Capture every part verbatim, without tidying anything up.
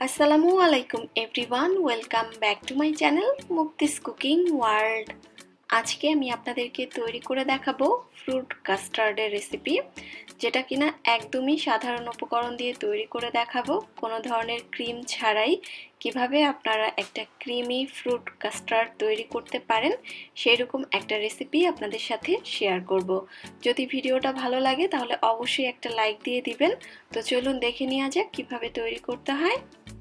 আসসালামু আলাইকুম everyone, welcome back to my channel Mukti's cooking world. আজকে আমি আপনাদেরকে তৈরি করে দেখাবো ফ্রুট কাস্টার্ডের রেসিপি, যেটা কিনা একদমই সাধারণ উপকরণ দিয়ে তৈরি করে দেখাবো, কোনো ধরনের ক্রিম ছাড়াই কিভাবে আপনারা একটা ক্রিমি ফ্রুট কাস্টার্ড তৈরি করতে পারেন সেই রকম একটা রেসিপি আপনাদের সাথে শেয়ার করব। যদি ভিডিওটা ভালো লাগে তাহলে অবশ্যই একটা লাইক দিয়ে দিবেন। তো চলুন দেখে নেওয়া যাক কিভাবে তৈরি করতে হয়।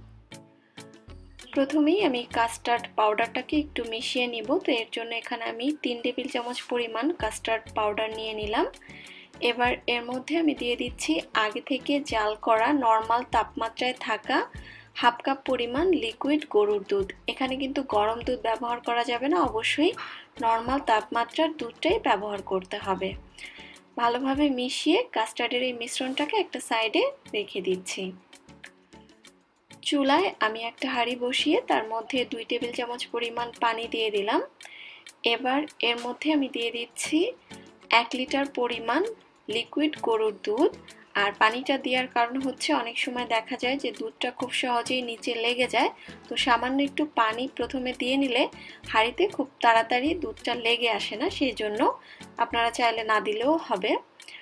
প্রথমেই আমি কাস্টার্ড পাউডারটাকে একটু মিশিয়ে নিব। তো এর জন্য এখানে আমি তিন টেবিল চামচ পরিমাণ কাস্টার্ড পাউডার নিয়ে নিলাম। এবার এর মধ্যে আমি দিয়ে দিচ্ছি আগে থেকে জাল করা নর্মাল তাপমাত্রায় থাকা হাফ কাপ পরিমাণ লিকুইড গরুর দুধ। এখানে কিন্তু গরম দুধ ব্যবহার করা যাবে না, অবশ্যই নর্মাল তাপমাত্রার দুধটাই ব্যবহার করতে হবে। ভালোভাবে মিশিয়ে কাস্টার্ডের এই মিশ্রণটাকে একটা সাইডে রেখে দিচ্ছি। চুলায় আমি একটা হাঁড়ি বসিয়ে তার মধ্যে দুই টেবিল চামচ পরিমাণ পানি দিয়ে দিলাম। এবার এর মধ্যে আমি দিয়ে দিচ্ছি এক লিটার পরিমাণ লিকুইড গরুর দুধ। আর পানিটা দেওয়ার কারণ হচ্ছে অনেক সময় দেখা যায় যে দুধটা খুব সহজেই নিচে লেগে যায়, তো সামান্য একটু পানি প্রথমে দিয়ে নিলে হাঁড়িতে খুব তাড়াতাড়ি দুধটা লেগে আসে না, সেই জন্য আপনারা চাইলে না দিলেও হবে।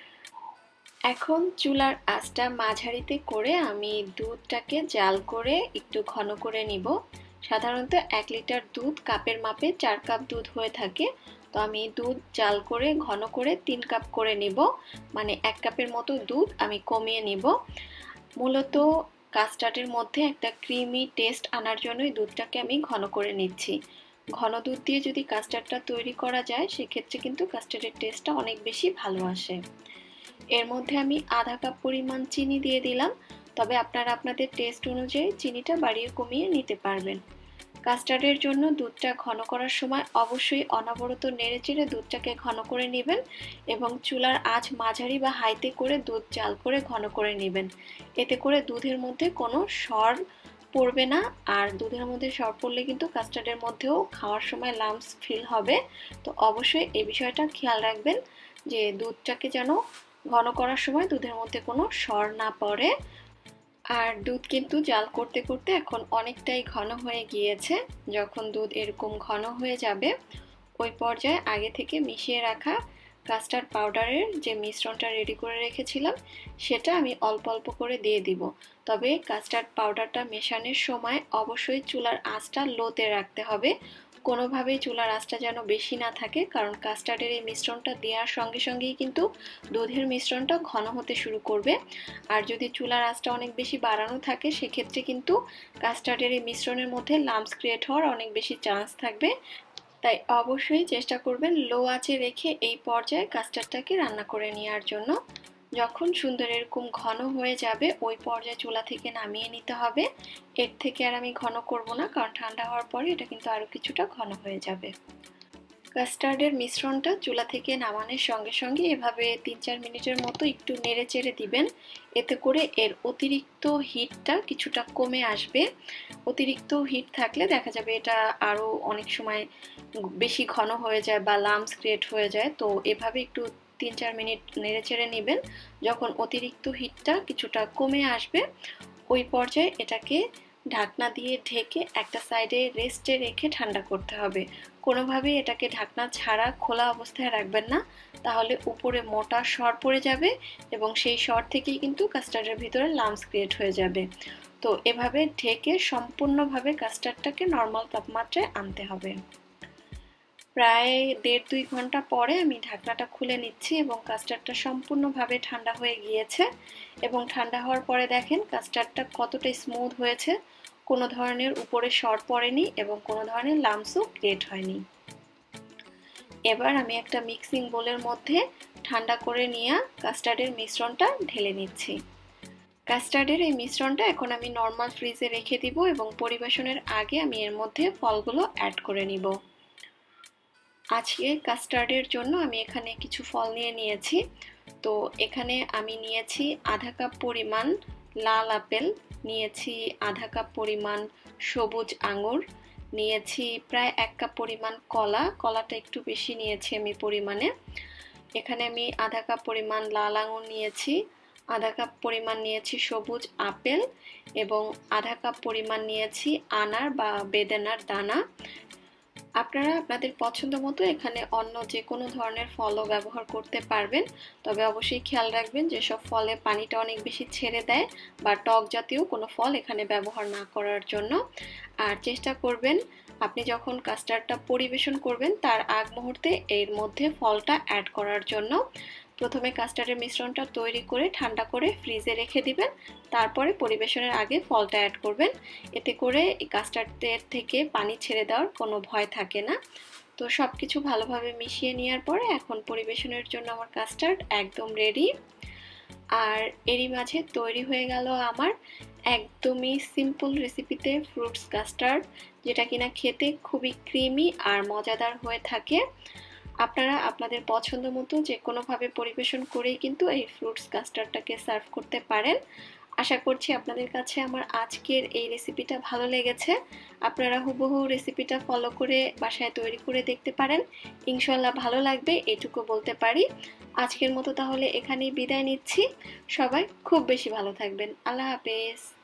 এখন চুলার আঁচটা মাঝারিতে করে আমি দুধটাকে জাল করে একটু ঘন করে নিব। সাধারণত এক লিটার দুধ কাপের মাপে চার কাপ দুধ হয়ে থাকে, তো আমি দুধ জাল করে ঘন করে তিন কাপ করে নিব, মানে এক কাপের মতো দুধ আমি কমিয়ে নিব। মূলত কাস্টার্ডের মধ্যে একটা ক্রিমি টেস্ট আনার জন্যই দুধটাকে আমি ঘন করে নিচ্ছি। ঘন দুধ দিয়ে যদি কাস্টার্ডটা তৈরি করা যায় সেক্ষেত্রে কিন্তু কাস্টার্ডের টেস্টটা অনেক বেশি ভালো আসে। এর মধ্যে আমি আধা কাপ পরিমাণ চিনি দিয়ে দিলাম, তবে আপনারা আপনাদের টেস্ট অনুযায়ী চিনিটা বাড়িয়ে কমিয়ে নিতে পারবেন। কাস্টার্ডের জন্য দুধটা ঘন করার সময় অবশ্যই অনবরত নেড়েচেড়ে দুধটাকে ঘন করে নেবেন এবং চুলার আঁচ মাঝারি বা হাইতে করে দুধ জাল করে ঘন করে নেবেন। এতে করে দুধের মধ্যে কোনো সর পড়বে না, আর দুধের মধ্যে সর পড়লে কিন্তু কাস্টার্ডের মধ্যেও খাওয়ার সময় লাম্পস ফিল হবে। তো অবশ্যই এই বিষয়টা খেয়াল রাখবেন যে দুধটাকে যেন ঘন করার সময় দুধের মধ্যে কোনো সর না পড়ে। আর দুধ কিন্তু জাল করতে করতে এখন অনেকটাই ঘন হয়ে গিয়েছে। যখন দুধ এরকম ঘন হয়ে যাবে ওই পর্যায়ে আগে থেকে মিশিয়ে রাখা কাস্টার্ড পাউডারের যে মিশ্রণটা রেডি করে রেখেছিলাম সেটা আমি অল্প অল্প করে দিয়ে দিব। তবে কাস্টার্ড পাউডারটা মেশানোর সময় অবশ্যই চুলার আঁচটা লোতে রাখতে হবে, কোনোভাবেই চুলার আঁচটা যেন বেশি না থাকে, কারণ কাস্টার্ডের এই মিশ্রণটা দেওয়ার সঙ্গে সঙ্গেই কিন্তু দুধের মিশ্রণটা ঘন হতে শুরু করবে। আর যদি চুলার আঁচটা অনেক বেশি বাড়ানো থাকে সেক্ষেত্রে কিন্তু কাস্টার্ডের এই মিশ্রণের মধ্যে লাম্পস ক্রিয়েট হওয়ার অনেক বেশি চান্স থাকবে। তাই অবশ্যই চেষ্টা করবেন লো আঁচে রেখে এই পর্যায়ে কাস্টার্ডটাকে রান্না করে নেওয়ার জন্য। যখন সুন্দর এরকম ঘন হয়ে যাবে ওই পর্যায়ে চুলা থেকে নামিয়ে নিতে হবে। এর থেকে আর আমি ঘন করব না, কারণ ঠান্ডা হওয়ার পরে এটা কিন্তু আরও কিছুটা ঘন হয়ে যাবে। কাস্টার্ডের মিশ্রণটা চুলা থেকে নামানোর সঙ্গে সঙ্গে এভাবে তিন চার মিনিটের মতো একটু নেড়ে চেড়ে দিবেন। এতে করে এর অতিরিক্ত হিটটা কিছুটা কমে আসবে। অতিরিক্ত হিট থাকলে দেখা যাবে এটা আরও অনেক সময় বেশি ঘন হয়ে যায় বা লাম্পস ক্রিয়েট হয়ে যায়। তো এভাবে একটু তিন চার মিনিট নেড়ে চেড়ে নেবেন। যখন অতিরিক্ত হিটটা কিছুটা কমে আসবে ওই পর্যায়ে এটাকে ঢাকনা দিয়ে ঢেকে একটা সাইডে রেস্টে রেখে ঠান্ডা করতে হবে। কোনোভাবেই এটাকে ঢাকনা ছাড়া খোলা অবস্থায় রাখবেন না, তাহলে উপরে মোটা সর পড়ে যাবে এবং সেই সর থেকেই কিন্তু কাস্টার্ডের ভিতরে লাম্পস ক্রিয়েট হয়ে যাবে। তো এভাবে ঢেকে সম্পূর্ণভাবে কাস্টার্ডটাকে নর্মাল তাপমাত্রায় আনতে হবে। প্রায় দেড় দুই ঘন্টা পরে আমি ঢাকনাটা খুলে নিচ্ছি এবং কাস্টার্ডটা সম্পূর্ণভাবে ঠান্ডা হয়ে গিয়েছে। এবং ঠান্ডা হওয়ার পরে দেখেন কাস্টার্ডটা কতটা স্মুথ হয়েছে, কোনো ধরনের উপরে সর পড়েনি এবং কোনো ধরনের লাম্পসও ক্রিয়েট হয়নি। এবার আমি একটা মিক্সিং বোলের মধ্যে ঠান্ডা করে নিয়ে কাস্টার্ডের মিশ্রণটা ঢেলে নিচ্ছি। কাস্টার্ডের এই মিশ্রণটা এখন আমি নর্মাল ফ্রিজে রেখে দিব এবং পরিবেশনের আগে আমি এর মধ্যে ফলগুলো অ্যাড করে নিব। আজকে কাস্টার্ডের জন্য আমি এখানে কিছু ফল নিয়ে নিয়েছি। তো এখানে আমি নিয়েছি আধা কাপ পরিমাণ লাল আপেল, নিয়েছি আধা কাপ পরিমাণ সবুজ আঙুর, নিয়েছি প্রায় এক কাপ পরিমাণ কলা, কলাটা একটু বেশি নিয়েছি আমি পরিমাণে। এখানে আমি আধা কাপ পরিমাণ লাল আঙুর নিয়েছি, আধা কাপ পরিমাণ নিয়েছি সবুজ আপেল এবং আধা কাপ পরিমাণ নিয়েছি আনার বা বেদানার দানা। আপনারা আপনাদের পছন্দ মতো এখানে অন্য যে কোনো ধরনের ফলও ব্যবহার করতে পারবেন, তবে অবশ্যই খেয়াল রাখবেন যেসব ফলে পানিটা অনেক বেশি ছেড়ে দেয় বা টক জাতীয় কোনো ফল এখানে ব্যবহার না করার জন্য। আর চেষ্টা করবেন আপনি যখন কাস্টার্ডটা পরিবেশন করবেন তার আগ মুহূর্তে এর মধ্যে ফলটা অ্যাড করার জন্য। প্রথমে কাস্টার্ডের মিশ্রণটা তৈরি করে ঠান্ডা করে ফ্রিজে রেখে দিবেন, তারপরে পরিবেশনের আগে ফলটা অ্যাড করবেন। এতে করে এই কাস্টার্ডের থেকে পানি ছেড়ে দেওয়ার কোনো ভয় থাকে না। তো সব কিছু ভালোভাবে মিশিয়ে নেওয়ার পরে এখন পরিবেশনের জন্য আমার কাস্টার্ড একদম রেডি। আর এরই মাঝে তৈরি হয়ে গেল আমার একদমই সিম্পল রেসিপিতে ফ্রুটস কাস্টার্ড, যেটা কিনা খেতে খুবই ক্রিমি আর মজাদার হয়ে থাকে। আপনারা আপনাদের পছন্দ মতো যে কোনোভাবে পরিবেশন করেই কিন্তু এই ফ্রুটস কাস্টার্ডটাকে সার্ভ করতে পারেন। আশা করছি আপনাদের কাছে আমার আজকের এই রেসিপিটা ভালো লেগেছে। আপনারা হুবহু রেসিপিটা ফলো করে বাসায় তৈরি করে দেখতে পারেন, ইনশাল্লাহ ভালো লাগবে এটুকু বলতে পারি। আজকের মতো তাহলে এখানেই বিদায় নিচ্ছি। সবাই খুব বেশি ভালো থাকবেন। আল্লাহ হাফেজ।